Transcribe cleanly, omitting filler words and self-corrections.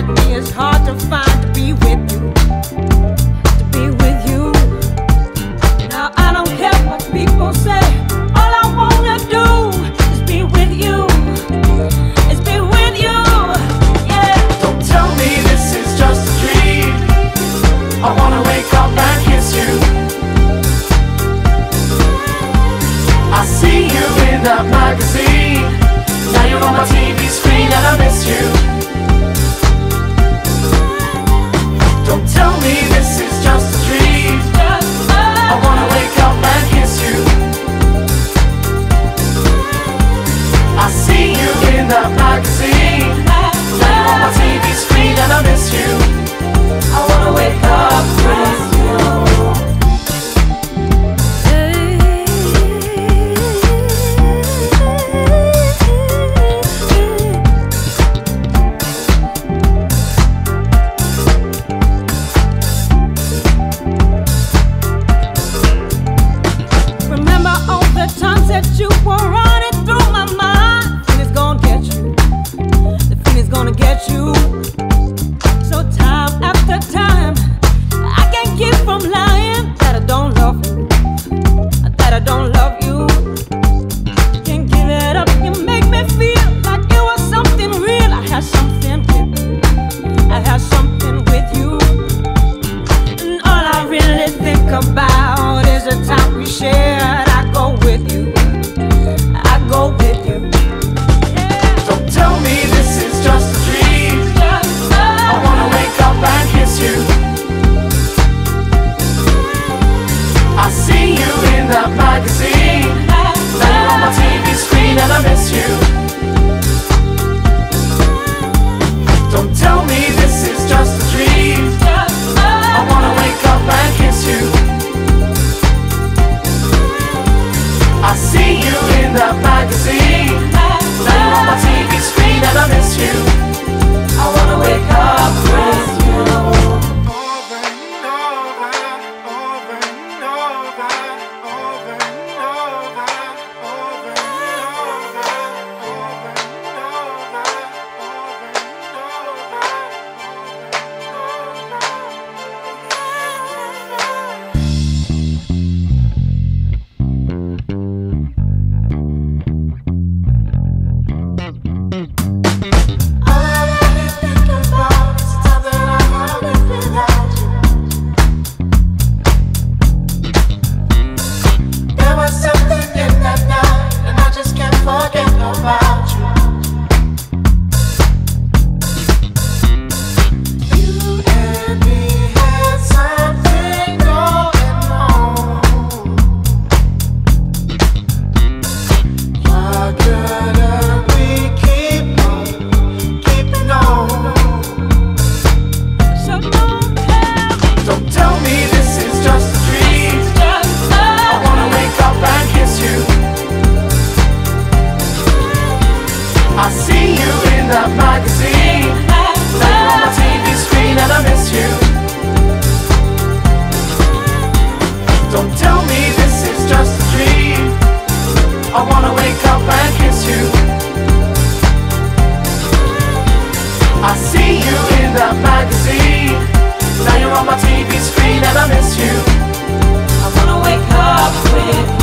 like me, it's hard to find to be with you, to be with you. Now I don't care what people say, all I wanna do is be with you, is be with you, yeah. Don't tell me this is just a dream, I wanna wake up and kiss you. I see you in that magazine, now you're on my TV screen and I miss you. Don't tell me this is just a dream, I wanna wake up and kiss you. I see you in that magazine, now you're on my TV screen and I miss you. I wanna wake up with you. Remember all the times that you were running through my mind. Feeling's gonna get you, the feeling's gonna get you. So time after time, I can't keep from lying that I don't love you, that I don't love you. Can't give it up, you make me feel like it was something real. I had something with you, I had something with you. And all I really think about is the time we shared. I go with you, I go with you, yeah. Don't tell me this is just a dream, I wanna wake up and kiss you. I see you in that magazine, now you're on my TV screen and I miss you. Don't tell me this is just a dream, I wanna wake up and kiss you. I see you in that magazine, now you're on my TV screen and I miss you. I wanna wake up with you. Over and over, over and over, over and over, over and over, over I see you in that magazine, now you're on my TV screen and I miss you. Don't tell me this is just a dream, I wanna wake up and kiss you. I see you in that magazine, now you're on my TV screen and I miss you. I wanna wake up with you.